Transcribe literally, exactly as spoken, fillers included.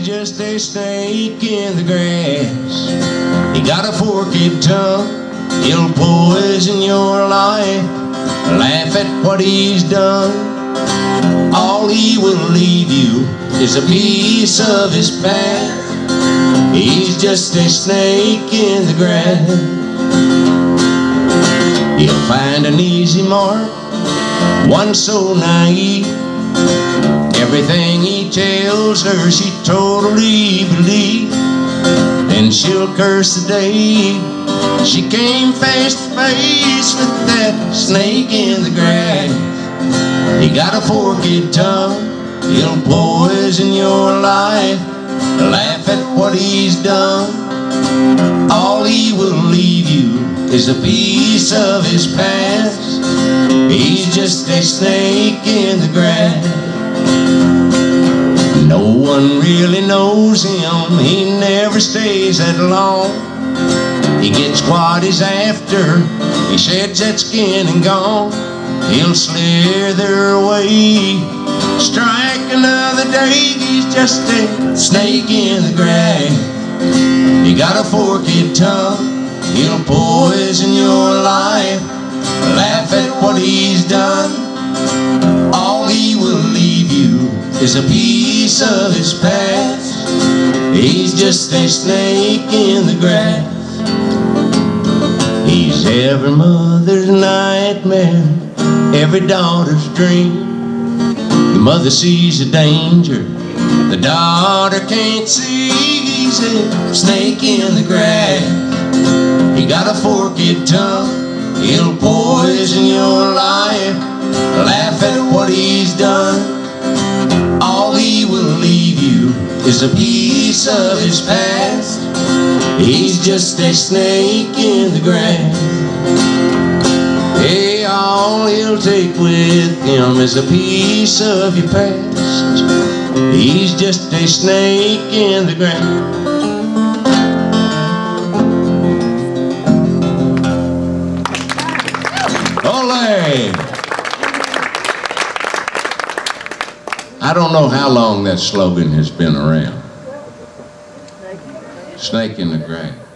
just a snake in the grass. He got a forked tongue, he'll poison your life. Laugh at what he's done. All he will leave you is a piece of his past. He's just a snake in the grass. He'll find an easy mark, one so naive. Everything he tells her she totally believes. Then she'll curse the day she came face to face with that snake in the grass. He got a forked tongue, he'll poison your life. Laugh at what he's done. All he will leave you is a piece of his past. He's just a snake in the grass. No one really knows him, he never stays that long. He gets what he's after, he sheds that skin and gone. He'll slither away, strike another day. He's just a snake in the grass. He got a forked tongue, he'll poison your life. Laugh at what he's done. All he will leave you is a piece of his past. He's just a snake in the grass. He's every mother's nightmare, every daughter's dream. The mother sees the danger, the daughter can't see. He's a snake in the grass. He got a forked tongue, he'll poison your life. Laugh at what he's done. All he will leave you is a piece of his past. He's just a snake in the grass. Hey, all he'll take with him is a piece of your past. He's just a snake in the grass. Ole! I don't know how long that slogan has been around. Snake in the grass.